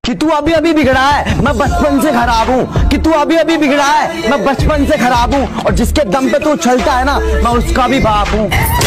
कि तू अभी अभी बिगड़ा है, मैं बचपन से खराब हूँ। कि तू अभी अभी बिगड़ा है, मैं बचपन से खराब हूँ। और जिसके दम पे तू उछलता है ना, मैं उसका भी बाप हूँ।